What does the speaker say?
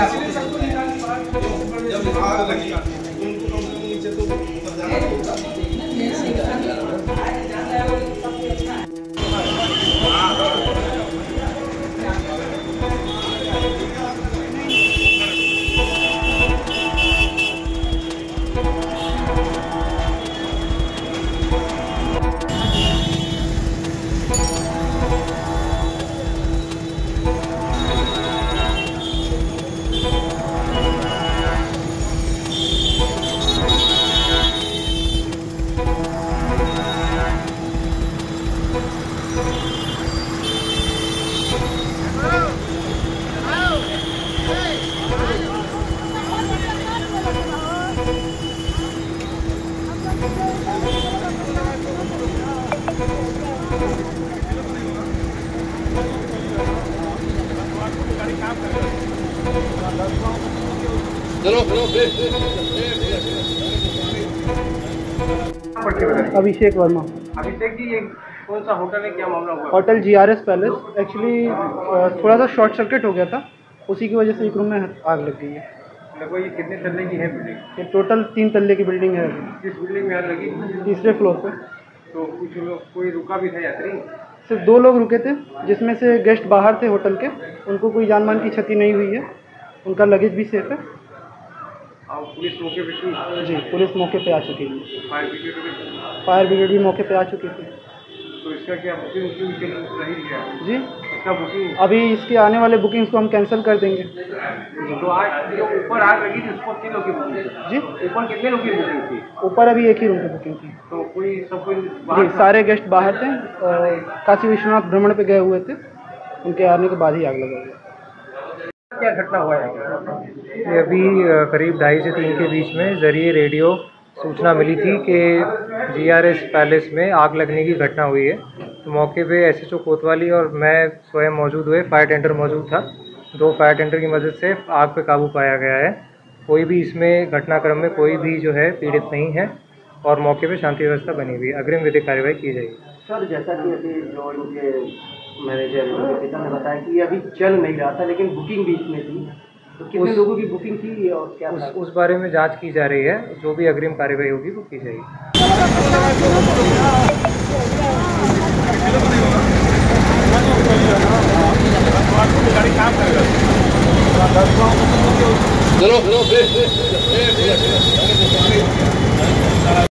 अभिषेक वर्मा। अभिषेक जी, ये कौन सा होटल है, क्या मामला हुआ? Hotel GRS palace. एक्चुअली थोड़ा सा शॉर्ट सर्किट हो गया था, उसी की वजह से एक रूम में आग लग गई है। देखो, ये कितने तल्ले की है बिल्डिंग? ये टोटल 3 तल्ले की बिल्डिंग है। किस बिल्डिंग में आग लगी? 3रे फ्लोर पे। तो कुछ लोग, कोई रुका भी था यात्री? सिर्फ 2 लोग रुके थे, जिसमें से गेस्ट बाहर थे होटल के, उनको कोई जान मान की क्षति नहीं हुई है, उनका लगेज भी सेफ है। और पुलिस मौके पे थी? जी, पुलिस मौके पे आ चुकी है। फायर ब्रिगेड भी मौके पे आ चुकी थी। तो इसका क्या बुकिंग चल रही है? जी, इसका बुकिंग अभी इसके आने वाले बुकिंग्स को हम कैंसिल कर देंगे। तो आज जो ऊपर आग लगी थी उसको 3 लोग की बुकिंग थी? जी, ऊपर कितने लोग की बुकिंग थी? ऊपर अभी एक ही रूम की बुकिंग थी। तो कोई सब कोई जी, सारे गेस्ट बाहर थे, काशी विश्वनाथ भ्रमण पे गए हुए थे, उनके आने के बाद ही आग लगा हुआ। क्या घटना हुआ है? ये अभी करीब 2:30 से 3 के बीच में ज़रिए रेडियो सूचना मिली थी कि GRS पैलेस में आग लगने की घटना हुई है। तो मौके पे SHO कोतवाली और मैं स्वयं मौजूद हुए, फायर टेंडर मौजूद था। 2 फायर टेंडर की मदद से आग पे काबू पाया गया है। कोई भी इसमें घटनाक्रम में कोई भी जो है पीड़ित नहीं है और मौके पे शांति व्यवस्था बनी हुई है। अग्रिम विधिक कार्रवाई की जाएगी। सर, जैसा कि अभी जो इनके मैनेजर इनके पिता ने बताया कि ये अभी चल नहीं रहा था, लेकिन बुकिंग भी इसमें थी, तो कितने लोगों की बुकिंग थी और क्या उस बारे में जांच की जा रही है। जो भी अग्रिम कार्रवाई होगी वो की जाएगी। चलो